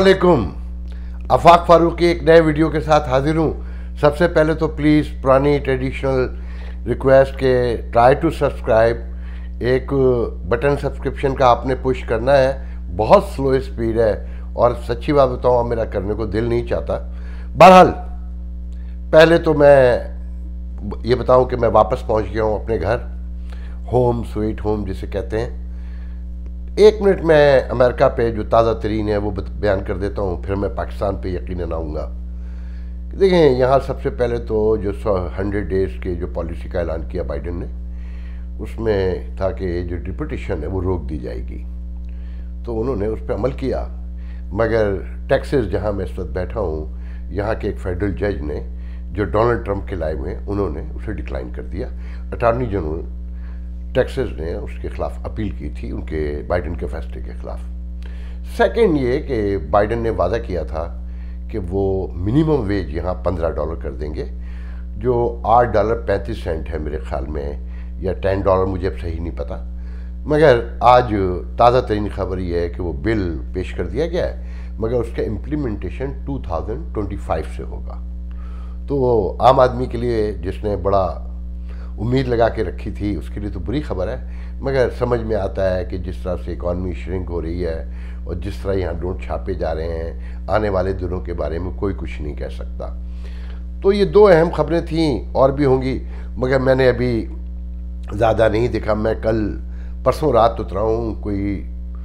अस्सलामुअलैकुम। आफाक फारूक की एक नए वीडियो के साथ हाजिर हूँ। सबसे पहले तो प्लीज़ पुरानी ट्रेडिशनल रिक्वेस्ट के ट्राई टू सब्सक्राइब। एक बटन सब्सक्रिप्शन का आपने पुश करना है। बहुत स्लो स्पीड है और सच्ची बात बताऊँ मेरा करने को दिल नहीं चाहता। बहरहाल पहले तो मैं ये बताऊँ कि मैं वापस पहुँच गया हूँ अपने घर, होम स्वीट होम जिसे कहते हैं। एक मिनट में अमेरिका पे जो ताज़ा तरीन है वो बयान कर देता हूँ, फिर मैं पाकिस्तान पे यकीनन आऊँगा। देखें, यहाँ सबसे पहले तो जो 100 डेज़ के जो पॉलिसी का ऐलान किया बाइडन ने, उसमें था कि जो डिपोटेशन है वो रोक दी जाएगी, तो उन्होंने उस पर अमल किया। मगर टेक्सास जहाँ मैं इस वक्त बैठा हूँ, यहाँ के एक फेडरल जज ने जो डोनाल्ड ट्रंप के लाए हुए हैं, उन्होंने उसे डिक्लाइन कर दिया। अटॉर्नी जनरल टेक्सास ने उसके खिलाफ अपील की थी, उनके बाइडन के फैसले के खिलाफ। सेकंड ये कि बाइडन ने वादा किया था कि वो मिनिमम वेज यहाँ $15 कर देंगे, जो $8.35 है मेरे ख्याल में, या $10, मुझे अब सही नहीं पता। मगर आज ताज़ा तरीन खबर ये है कि वो बिल पेश कर दिया गया है, मगर उसका इम्प्लीमेंटेशन 2025 से होगा। तो वो आम आदमी के लिए, जिसने बड़ा उम्मीद लगा के रखी थी, उसके लिए तो बुरी खबर है। मगर समझ में आता है कि जिस तरह से इकॉनमी श्रिंक हो रही है और जिस तरह यहाँ नोट छापे जा रहे हैं, आने वाले दिनों के बारे में कोई कुछ नहीं कह सकता। तो ये दो अहम खबरें थीं, और भी होंगी, मगर मैंने अभी ज़्यादा नहीं देखा। मैं कल परसों रात उतरा हूँ, कोई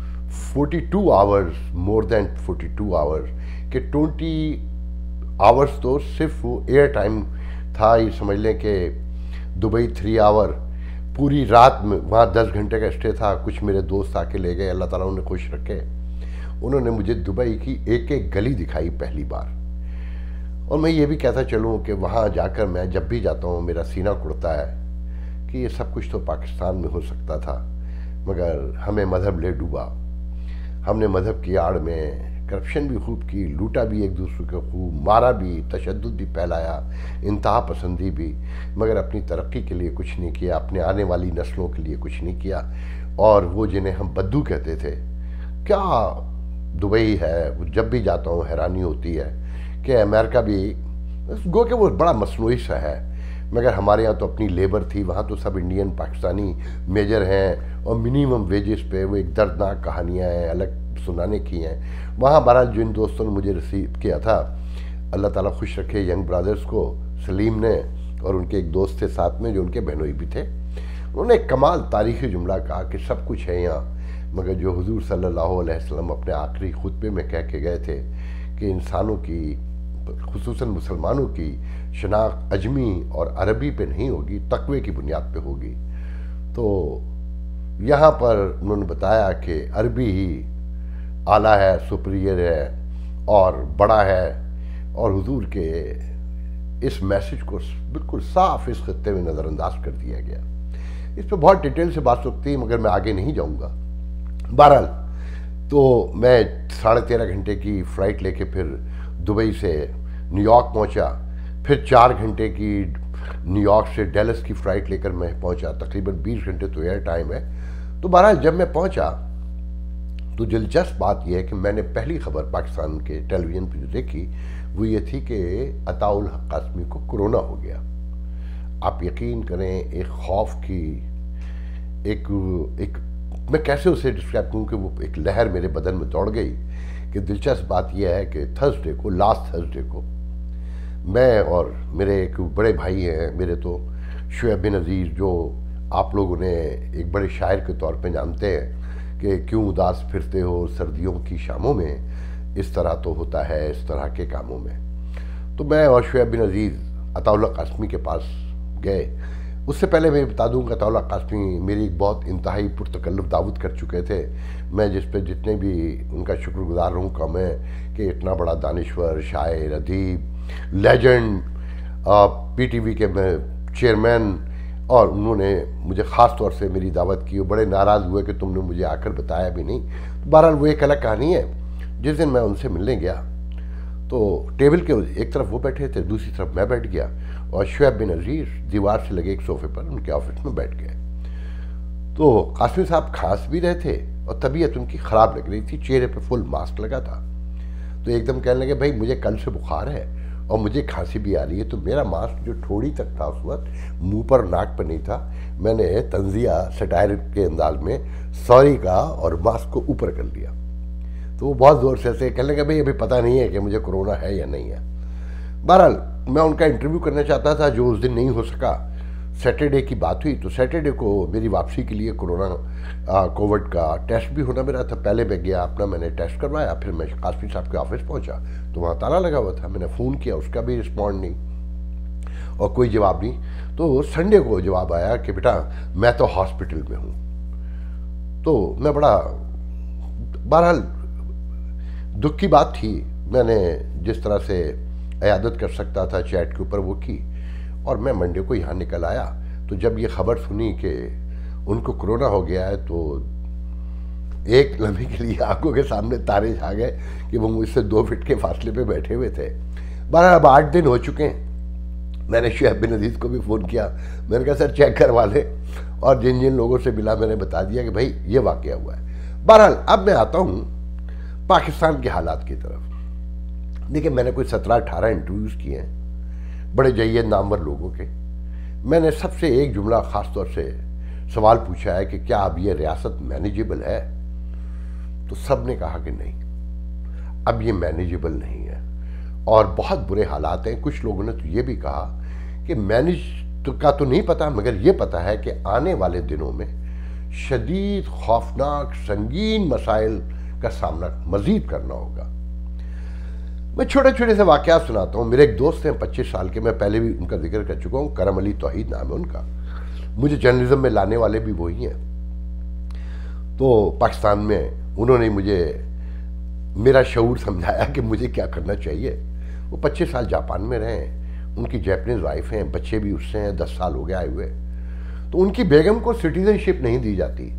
42 आवर्स, मोर देन 42 आवर्स के 20 आवर्स तो सिर्फ एयर टाइम था। ये समझ लें कि दुबई 3 आवर, पूरी रात में वहाँ 10 घंटे का स्टे था। कुछ मेरे दोस्त आके ले गए, अल्लाह ताला उन्हें खुश रखे। उन्होंने मुझे दुबई की एक एक गली दिखाई पहली बार। और मैं ये भी कहता चलूँ कि वहाँ जाकर मैं जब भी जाता हूँ मेरा सीना कुड़ता है कि ये सब कुछ तो पाकिस्तान में हो सकता था, मगर हमें मजहब ले डूबा। हमने मजहब की आड़ में करप्शन भी खूब की, लूटा भी एक दूसरे को खूब, मारा भी, तशद्दुद भी फैलाया, इंतहा पसंदी भी, मगर अपनी तरक्की के लिए कुछ नहीं किया, अपने आने वाली नस्लों के लिए कुछ नहीं किया। और वो जिन्हें हम बद्दू कहते थे, क्या दुबई है, वो जब भी जाता हूँ हैरानी होती है कि अमेरिका भी गो के वो बड़ा मसनूई सा है, मगर हमारे यहाँ तो अपनी लेबर थी, वहाँ तो सब इंडियन पाकिस्तानी मेजर हैं और मिनिमम वेजेस पे वो एक दर्दनाक कहानियाँ हैं, अलग सुनाने की हैं। वहाँ बहरहाल जिन दोस्तों ने मुझे रिसीव किया था, अल्लाह ताला खुश रखे, यंग ब्रदर्स को, सलीम ने और उनके एक दोस्त थे साथ में जो उनके बहनोई भी थे, उन्होंने एक कमाल तारीखी जुमला कहा कि सब कुछ है यहाँ, मगर जो हुजूर सल्लल्लाहु अलैहि वसल्लम अपने आखिरी खुतबे में कह के गए थे कि इंसानों की, खुसूसन मुसलमानों की शनाख्त अजमी और अरबी पे नहीं होगी, तकवे की बुनियाद पे होगी। तो यहाँ पर उन्होंने बताया कि अरबी ही आला है, सुपीरियर है और बड़ा है, और हुजूर के इस मैसेज को बिल्कुल साफ इस खत्ते में नज़रअंदाज कर दिया गया। इस पर बहुत डिटेल से बात सकती है, मगर मैं आगे नहीं जाऊँगा। बहरहाल तो मैं 13.5 घंटे की फ़्लाइट लेके फिर दुबई से न्यूयॉर्क पहुँचा, फिर 4 घंटे की न्यूयॉर्क से डैलस की फ़्लाइट लेकर मैं पहुँचा। तकरीबन 20 घंटे तो एयर टाइम है। तो बहरहाल जब मैं पहुँचा तो दिलचस्प बात यह है कि मैंने पहली खबर पाकिस्तान के टेलीविज़न पर जो देखी वो ये थी कि अताउल हक कासमी को कोरोना हो गया। आप यकीन करें, एक खौफ की एक मैं कैसे उसे डिस्क्राइब करूँ कि वो एक लहर मेरे बदन में दौड़ गई। कि दिलचस्प बात यह है कि थर्सडे को, लास्ट थर्सडे को, मैं और मेरे एक बड़े भाई हैं मेरे, तो शुएब बिन अजीज़, जो आप लोग उन्हें एक बड़े शायर के तौर पे जानते हैं कि क्यों उदास फिरते हो सर्दियों की शामों में, इस तरह तो होता है इस तरह के कामों में। तो मैं और शुएब बिन अजीज़ अताउल हक कासमी के पास गए। उससे पहले मैं बता दूं कि अताउल हक कासमी मेरी एक बहुत इंतहाई पुरतकल्लुफ़ दावत कर चुके थे। मैं जिस पे जितने भी उनका शुक्रगुजार रहूँ कम है कि इतना बड़ा दानिश्वर, शायर, अदीब, लेजेंड, PTV के चेयरमैन, और उन्होंने मुझे ख़ास तौर से मेरी दावत की। वो बड़े नाराज़ हुए कि तुमने मुझे आकर बताया भी नहीं। तो बहरहाल वो एक अलग कहानी है। जिस दिन मैं उनसे मिलने गया तो टेबल के एक तरफ वो बैठे थे, दूसरी तरफ मैं बैठ गया, और शुएब बिन अजीज़ दीवार से लगे एक सोफे पर उनके ऑफिस में बैठ गए। तो कासमी साहब खांस भी रहे थे और तबीयत उनकी ख़राब लग रही थी, चेहरे पर फुल मास्क लगा था। तो एकदम कहने लगे भाई मुझे कल से बुखार है और मुझे खांसी भी आ रही है। तो मेरा मास्क जो ठोड़ी तक था उस वक्त, मुंह पर नाक पर नहीं था, मैंने तंजिया सटायर के अंदाज में सॉरी कहा और मास्क को ऊपर कर लिया। तो वो बहुत ज़ोर से ऐसे कहने लगे भाई अभी पता नहीं है कि मुझे कोरोना है या नहीं है। बहरहाल मैं उनका इंटरव्यू करना चाहता था जो उस दिन नहीं हो सका। सैटरडे की बात हुई तो सैटरडे को मेरी वापसी के लिए कोविड का टेस्ट भी होना मेरा था। पहले मैं गया अपना, मैंने टेस्ट करवाया, फिर मैं कासमी साहब के ऑफिस पहुंचा तो वहाँ ताला लगा हुआ था। मैंने फ़ोन किया, उसका भी रिस्पॉन्ड नहीं और कोई जवाब नहीं। तो संडे को जवाब आया कि बेटा मैं तो हॉस्पिटल में हूँ। तो मैं बड़ा, बहरहाल दुख की बात थी। मैंने जिस तरह से इयादत कर सकता था चैट के ऊपर वो की और मैं मंडे को यहाँ निकल आया। तो जब ये खबर सुनी कि उनको कोरोना हो गया है तो एक लम्हे के लिए आंखों के सामने तारे छा गए कि वो मुझसे 2 फीट के फासले पे बैठे हुए थे। बहरहाल अब 8 दिन हो चुके हैं। मैंने शुएब बिन अजीज़ को भी फ़ोन किया, मैंने कहा सर चेक करवा लें, और जिन जिन लोगों से मिला मैंने बता दिया कि भाई ये वाक़या हुआ है। बहरहाल अब मैं आता हूँ पाकिस्तान के हालात की तरफ। देखिए मैंने कोई 17-18 इंटरव्यूज़ किए हैं बड़े जय्यद नामवर लोगों के। मैंने सबसे एक जुमला ख़ास तौर से सवाल पूछा है कि क्या अब ये रियासत मैनेजेबल है, तो सब ने कहा कि नहीं, अब ये मैनेजेबल नहीं है और बहुत बुरे हालात हैं। कुछ लोगों ने तो ये भी कहा कि मैनेज का तो नहीं पता, मगर ये पता है कि आने वाले दिनों में शदीद खौफनाक संगीन मसाइल का सामना मजीद करना होगा। मैं छोटे छोटे से वाक़यात सुनाता हूँ। मेरे एक दोस्त हैं 25 साल के, मैं पहले भी उनका जिक्र कर चुका हूँ, करम अली तौहीद नाम है उनका। मुझे जर्नलिज्म में लाने वाले भी वही हैं। तो पाकिस्तान में उन्होंने मुझे मेरा शऊर समझाया कि मुझे क्या करना चाहिए। वो 25 साल जापान में रहे हैं, उनकी जैपनीज़ वाइफ हैं, बच्चे भी उससे हैं, 10 साल हो गए आए हुए। तो उनकी बेगम को सिटीजनशिप नहीं दी जाती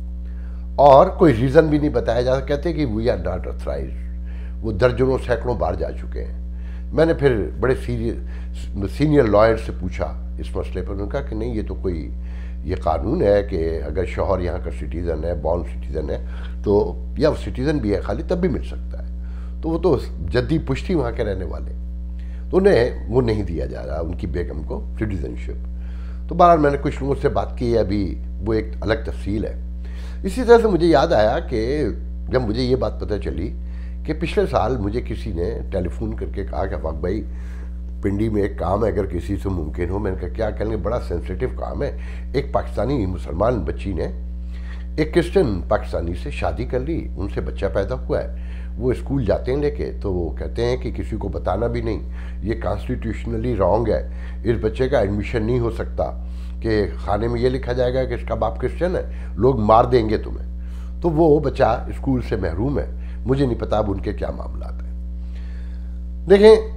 और कोई रीज़न भी नहीं बताया जाता। कहते कि वी आर नॉट ऑथराइज्ड। वो दर्जनों सैकड़ों बार जा चुके हैं। मैंने फिर बड़े सीनियर लॉयर से पूछा इस मसले पर। उन्होंने कहा कि नहीं, ये तो कोई ये कानून है कि अगर शौहर यहाँ का सिटीज़न है, बॉर्न सिटीज़न है, तो या सिटीज़न भी है खाली, तब भी मिल सकता है। तो वो तो जद्दी पुश्ती वहाँ के रहने वाले, तो उन्हें वो नहीं दिया जा रहा उनकी बेगम को सिटीज़नशिप। तो बहरहाल मैंने कुछ लोगों से बात की, अभी वो एक अलग तफसील है। इसी तरह से मुझे याद आया कि जब मुझे ये बात पता चली कि पिछले साल मुझे किसी ने टेलीफोन करके कहा कि अफाक भाई पिंडी में एक काम है, अगर किसी से मुमकिन हो। मैंने कहा क्या? कहने बड़ा सेंसिटिव काम है। एक पाकिस्तानी मुसलमान बच्ची ने एक क्रिश्चियन पाकिस्तानी से शादी कर ली, उनसे बच्चा पैदा हुआ है, वो स्कूल जाते हैं लेके, तो वो कहते हैं कि किसी को बताना भी नहीं, ये कॉन्स्टिट्यूशनली रॉन्ग है, इस बच्चे का एडमिशन नहीं हो सकता कि खाने में ये लिखा जाएगा कि इसका बाप क्रिश्चियन है, लोग मार देंगे तुम्हें। तो वो बच्चा स्कूल से महरूम है। मुझे नहीं पता अब उनके क्या मामला है। देखें,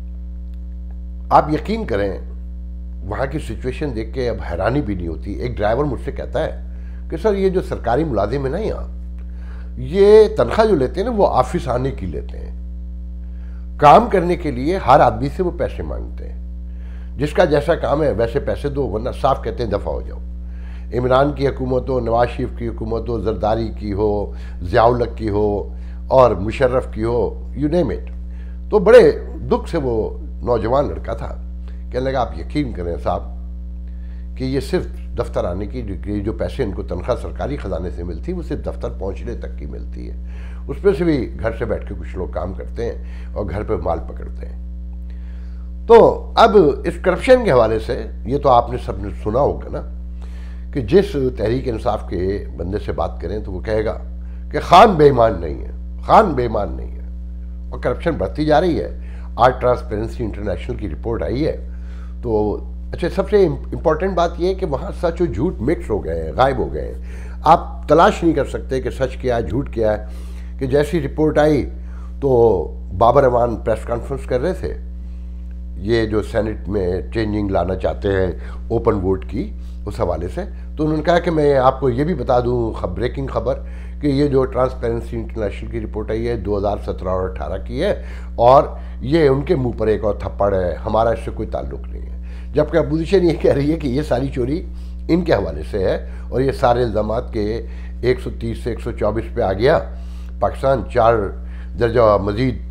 आप यकीन करें वहाँ की सिचुएशन देख के अब हैरानी भी नहीं होती। एक ड्राइवर मुझसे कहता है कि सर ये जो सरकारी मुलाजिम है ना, यहाँ ये तनख्वाह जो लेते हैं ना वो ऑफिस आने की लेते हैं, काम करने के लिए हर आदमी से वो पैसे मांगते हैं। जिसका जैसा काम है वैसे पैसे दो, वरना साफ कहते हैं दफ़ा हो जाओ। इमरान की हुकूमत हो, नवाज शरीफ की हुकूमत हो, जरदारी की हो, ज़ियाउल हक की हो और मुशर्रफ की हो, यू नेम इट। तो बड़े दुख से वो नौजवान लड़का था, कहने लगा आप यकीन करें साहब कि ये सिर्फ दफ्तर आने की जो पैसे इनको तनख्वाह सरकारी ख़जाने से मिलती है वो सिर्फ दफ्तर पहुंचने तक की मिलती है। उसमें से भी घर से बैठ के कुछ लोग काम करते हैं और घर पे माल पकड़ते हैं। तो अब इस करप्शन के हवाले से ये तो आपने सबने सुना होगा ना कि जिस तहरीक इंसाफ के बंदे से बात करें तो वो कहेगा कि खान बेईमान नहीं है, खान बेईमान नहीं है, और करप्शन बढ़ती जा रही है। आज ट्रांसपेरेंसी इंटरनेशनल की रिपोर्ट आई है। तो अच्छा, सबसे इम्पॉर्टेंट बात यह है कि वहाँ सच और झूठ मिक्स हो गए हैं, गायब हो गए हैं। आप तलाश नहीं कर सकते कि सच क्या है झूठ क्या है। कि जैसी रिपोर्ट आई तो बाबर अमान प्रेस कॉन्फ्रेंस कर रहे थे, ये जो सेनेट में चेंजिंग लाना चाहते हैं ओपन वोट की, उस हवाले से। तो उन्होंने कहा कि मैं आपको ये भी बता दूं ब्रेकिंग खबर कि ये जो ट्रांसपेरेंसी इंटरनेशनल की रिपोर्ट आई है 2017 और 18 की है और ये उनके मुंह पर एक और थप्पड़ है, हमारा इससे कोई ताल्लुक नहीं है। जबकि अपोजिशन ये कह रही है कि ये सारी चोरी इनके हवाले से है और ये सारे इल्ज़ामात के 130 से 124 पे आ गया। पाकिस्तान 4 दर्जा मज़ीद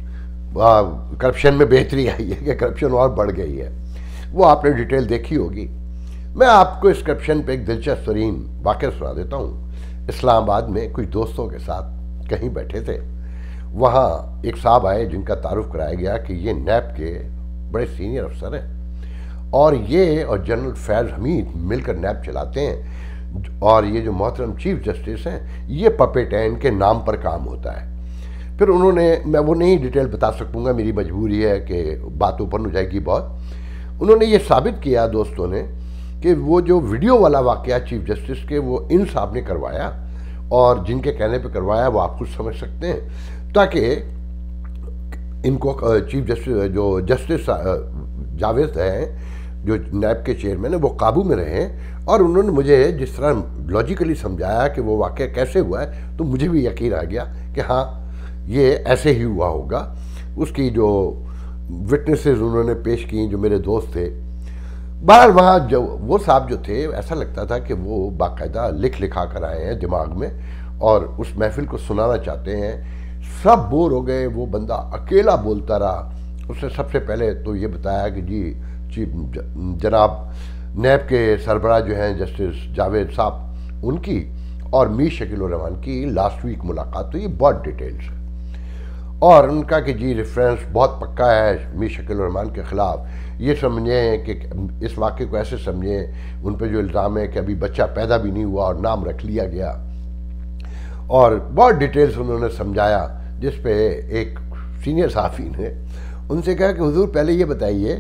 करप्शन में बेहतरी आई है कि करप्शन और बढ़ गई है, वो आपने डिटेल देखी होगी। मैं आपको इस करप्शन पे एक दिलचस्प तरीन वाक़या सुना देता हूँ। इस्लामाबाद में कुछ दोस्तों के साथ कहीं बैठे थे, वहाँ एक साहब आए जिनका तारुफ कराया गया कि ये नैब के बड़े सीनियर अफसर हैं और ये और जनरल फैज़ हमीद मिलकर नैब चलाते हैं, और ये जो मोहतरम चीफ जस्टिस हैं ये पपेट हैं, इनके नाम पर काम होता है। फिर उन्होंने, मैं वो नहीं डिटेल बता सकूँगा, मेरी मजबूरी है कि बात ऊपर हो जाएगी बहुत। उन्होंने ये साबित किया दोस्तों ने कि वो जो वीडियो वाला वाक़या चीफ जस्टिस के, वो इन साहब ने करवाया, और जिनके कहने पे करवाया वो आप कुछ समझ सकते हैं, ताकि इनको चीफ जस्टिस जो जस्टिस जावेद हैं जो नैब के चेयरमैन है वो काबू में रहें। और उन्होंने मुझे जिस तरह लॉजिकली समझाया कि वो वाक़या कैसे हुआ है, तो मुझे भी यकीन आ गया कि हाँ ये ऐसे ही हुआ होगा। उसकी जो विटनेसेस उन्होंने पेश की जो मेरे दोस्त थे, बाहर वहाँ जो वो साहब जो थे, ऐसा लगता था कि वो बाकायदा लिख लिखा कर आए हैं दिमाग में और उस महफिल को सुनाना चाहते हैं। सब बोर हो गए, वो बंदा अकेला बोलता रहा। उसने सबसे पहले तो ये बताया कि जी चीफ जनाब नैब के सरबराह जो हैं जस्टिस जावेद साहब, उनकी और मीर शकील उर रहमान की लास्ट वीक मुलाकात हुई, बहुत डिटेल्स है। और उनका कि जी रेफरेंस बहुत पक्का है मीर शकील उर रहमान के ख़िलाफ़, ये समझें कि इस वाक़े को ऐसे समझें, उन पर जो इल्ज़ाम है कि अभी बच्चा पैदा भी नहीं हुआ और नाम रख लिया गया, और बहुत डिटेल्स उन्होंने समझाया। जिस पे एक सीनियर साफ़ी ने उनसे कहा कि हुजूर पहले ये बताइए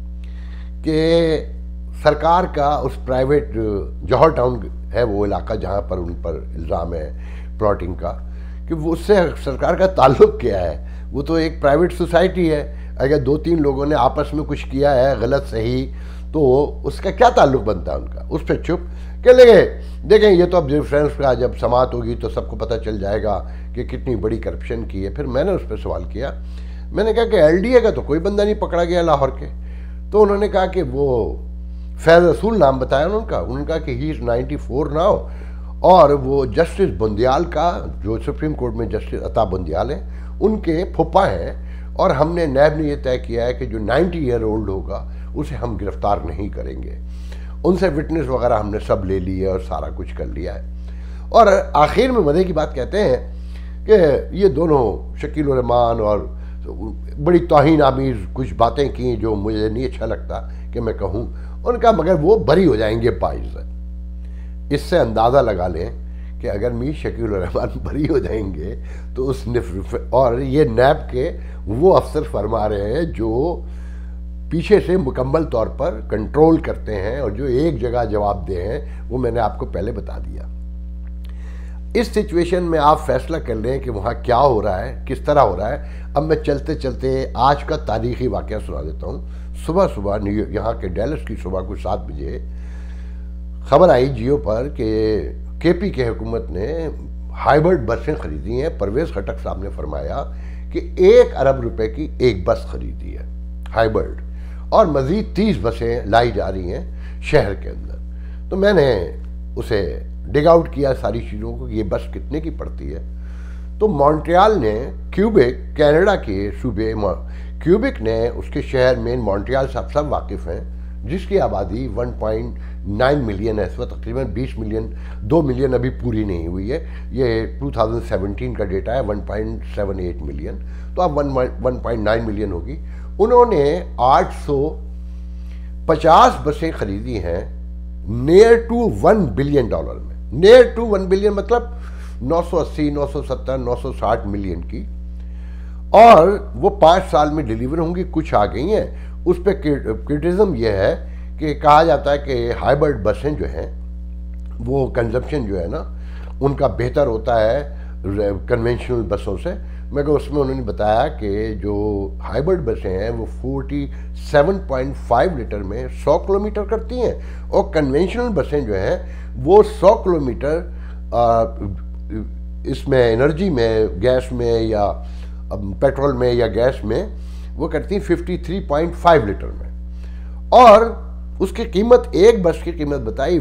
कि सरकार का उस प्राइवेट जौहर टाउन है वो इलाका जहाँ पर उन पर इल्ज़ाम है प्लॉटिंग का, कि वो उससे सरकार का ताल्लुक़ क्या है? वो तो एक प्राइवेट सोसाइटी है, अगर दो तीन लोगों ने आपस में कुछ किया है गलत सही, तो उसका क्या ताल्लुक़ बनता है उनका? उस पर चुप कह लगे। देखें ये तो अब रेफरेंस का जब समात होगी तो सबको पता चल जाएगा कि कितनी बड़ी करप्शन की है। फिर मैंने उस पर सवाल किया, मैंने कहा कि LDA का तो कोई बंदा नहीं पकड़ा गया लाहौर के। तो उन्होंने कहा कि वो फैज़ रसूल नाम बताया उनका कि ही इज़ 94 नाउ, और वो जस्टिस बंदियाल का, जो सुप्रीम कोर्ट में जस्टिस अता बंदियाल हैं, उनके फुप्पा हैं। और हमने नैब ने यह तय किया है कि जो 90 ईयर ओल्ड होगा उसे हम गिरफ्तार नहीं करेंगे। उनसे विटनेस वगैरह हमने सब ले लिए और सारा कुछ कर लिया है। और आखिर में मज़े की बात कहते हैं कि ये दोनों शकील उर रहमान और बड़ी तौहीन आमीज़ कुछ बातें की जो मुझे नहीं अच्छा लगता कि मैं कहूँ, उनका मगर वो बरी हो जाएंगे बाइज़्ज़त। इससे अंदाज़ा लगा लें कि अगर मीर शकील उर रहमान बरी हो जाएंगे तो उस और ये नैब के वो अफसर फरमा रहे हैं जो पीछे से मुकम्मल तौर पर कंट्रोल करते हैं और जो एक जगह जवाब दे हैं, वो मैंने आपको पहले बता दिया। इस सिचुएशन में आप फैसला कर लें कि वहाँ क्या हो रहा है, किस तरह हो रहा है। अब मैं चलते चलते आज का तारीख़ी वाक़या सुना देता हूँ। सुबह यहाँ के डैलस की सुबह को 7 बजे खबर आई जियो पर कि KP की हुकूमत ने हाइब्रिड बसें खरीदी हैं। परवेज़ खटक साहब ने फरमाया कि 1 अरब रुपए की एक बस खरीदी है हाइब्रिड, और मज़ीद 30 बसें लाई जा रही हैं शहर के अंदर। तो मैंने उसे डिग आउट किया सारी चीज़ों को, ये बस कितने की पड़ती है। तो मॉन्ट्रियल ने क्यूबेक, कनाडा के सूबे क्यूबेक ने उसके शहर में मॉन्ट्रियल साहब सब वाकिफ़ हैं, जिसकी आबादी 1.9 मिलियन है। इस वक्त तकरीबन 20 मिलियन, 2 मिलियन अभी पूरी नहीं हुई है। ये 2017 का डेटा है, 1.78 मिलियन, तो अब 1.9 मिलियन होगी। उन्होंने 850 बसें खरीदी हैं नियर टू $1 बिलियन में। नियर टू 1 बिलियन मतलब 980, 970, 960 मिलियन की, और वो 5 साल में डिलीवर होंगी। कुछ आ गई हैं। उस पर क्रिटिज़म यह है कि कहा जाता है कि हाइब्रिड बसें जो हैं वो कंजप्शन जो है ना उनका बेहतर होता है कन्वेंशनल बसों से, मगर उसमें उन्होंने बताया कि जो हाइब्रिड बसें हैं वो 47.5 लीटर में 100 किलोमीटर करती हैं, और कन्वेंशनल बसें जो हैं वो 100 किलोमीटर इसमें एनर्जी में, गैस में या पेट्रोल में या गैस में वो करती हैं 53.5 लीटर में। और उसकी कीमत, एक बस की कीमत बताई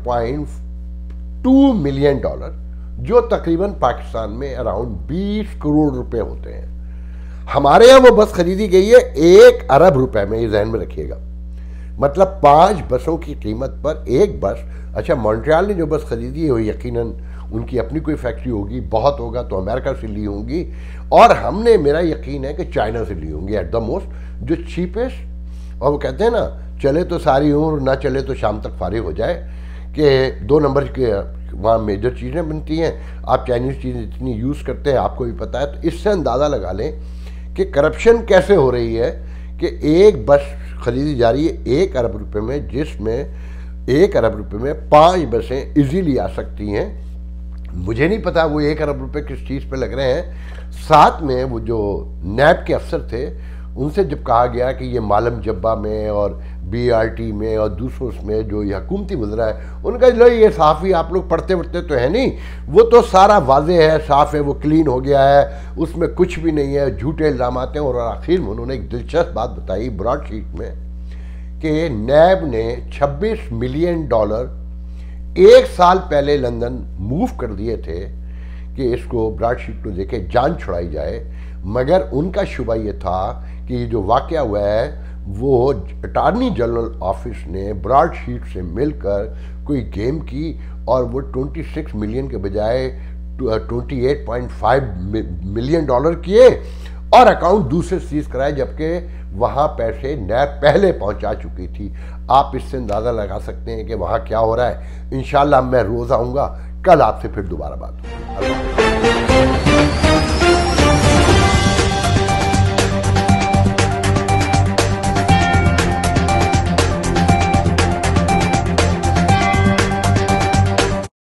$1.2 मिलियन, जो तकरीबन पाकिस्तान में अराउंड 20 करोड़ रुपए होते हैं। हमारे यहाँ वो बस खरीदी गई है 1 अरब रुपए में, ये जहन में रखिएगा। मतलब 5 बसों की कीमत पर एक बस। अच्छा, मॉन्ट्रियल ने जो बस खरीदी है वो यकीनन उनकी अपनी कोई फैक्ट्री होगी, बहुत होगा तो अमेरिका से ली होंगी, और हमने, मेरा यकीन है कि चाइना से ली होंगी एट द मोस्ट, जो चीपेस्ट। और वो कहते हैं ना, चले तो सारी उम्र, ना चले तो शाम तक फारिग हो जाए, कि 2 नंबर के वहाँ मेजर चीज़ें बनती हैं। आप चाइनीज़ चीज़ें इतनी यूज़ करते हैं, आपको भी पता है। तो इससे अंदाज़ा लगा लें कि करप्शन कैसे हो रही है, कि एक बस खरीदी जा रही है 1 अरब रुपए में, जिसमें 1 अरब रुपए में 5 बसें इजीली आ सकती हैं। मुझे नहीं पता वो 1 अरब रुपए किस चीज़ पे लग रहे हैं। साथ में वो जो नैब के अफसर थे, उनसे जब कहा गया कि ये मालम जब्बा में और BRT में और दूसरों में जो ये हुकूमती वज़रा है, उनका लो ये सहाफ़ी आप लोग पढ़ते वढ़ते तो है नहीं, वो तो सारा वाज़े है, साफ़ है, वो क्लीन हो गया है, उसमें कुछ भी नहीं है, झूठे इल्ज़ाम आते हैं। और आखिर में उन्होंने एक दिलचस्प बात बताई ब्रॉडशीट में, कि नैब ने $26 मिलियन 1 साल पहले लंदन मूव कर दिए थे कि इसको ब्रॉडशीट को देखे जान छुड़ाई जाए। मगर उनका शुबा ये था कि ये जो वाक़या हुआ है वो अटॉर्नी जनरल ऑफिस ने ब्रॉडशीट से मिलकर कोई गेम की, और वो $26 मिलियन के बजाय $28.5 मिलियन किए, और अकाउंट दूसरे सीज कराए, जबकि वहाँ पैसे नैब पहले पहुँचा चुकी थी। आप इससे अंदाज़ा लगा सकते हैं कि वहाँ क्या हो रहा है। इंशाल्लाह मैं रोज़ आऊँगा। कल आपसे फिर दोबारा बात होगी।